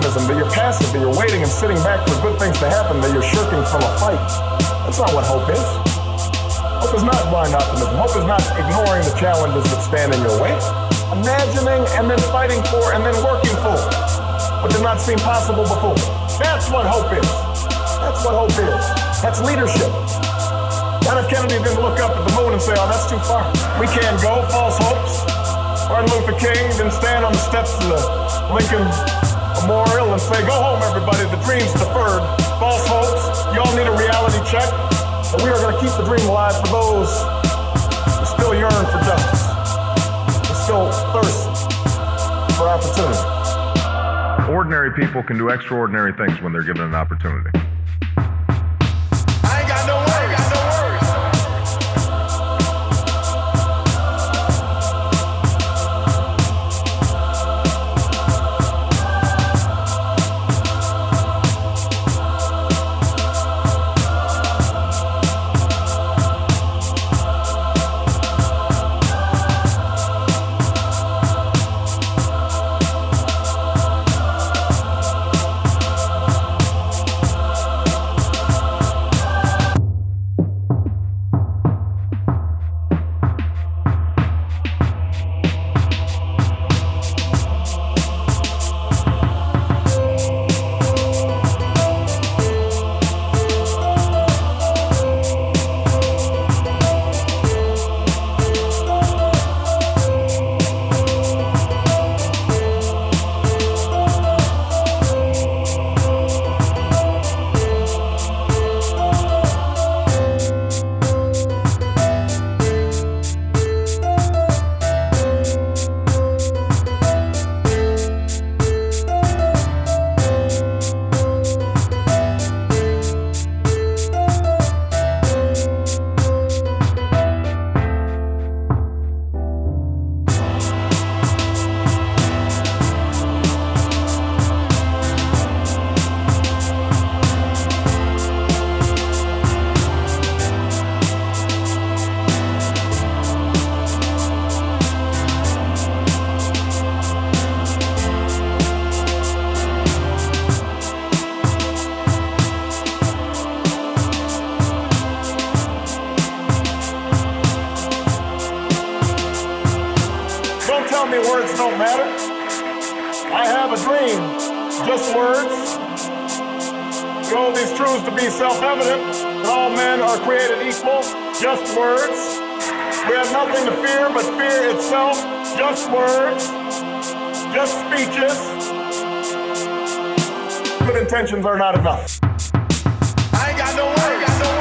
pessimism, that you're passive, that you're waiting and sitting back for good things to happen, that you're shirking from a fight. That's not what hope is. Hope is not blind optimism. Hope is not ignoring the challenges that stand in your way. Imagining and then fighting for and then working for what did not seem possible before. That's what hope is. That's what hope is. That's leadership. John F. Kennedy didn't look up at the moon and say, oh, that's too far. We can't go. False hopes. Martin Luther King didn't stand on the steps of the Lincoln Memorial and say, go home, everybody. The dream's deferred. False hopes. Y'all need a reality check. And we are going to keep the dream alive for those who still yearn for justice, who still thirst for opportunity. Ordinary people can do extraordinary things when they're given an opportunity. I ain't got no worries. Don't tell me words don't matter. I have a dream, just words. We hold these truths to be self-evident, that all men are created equal, just words. We have nothing to fear but fear itself, just words, just speeches. Good intentions are not enough. I ain't got no worries.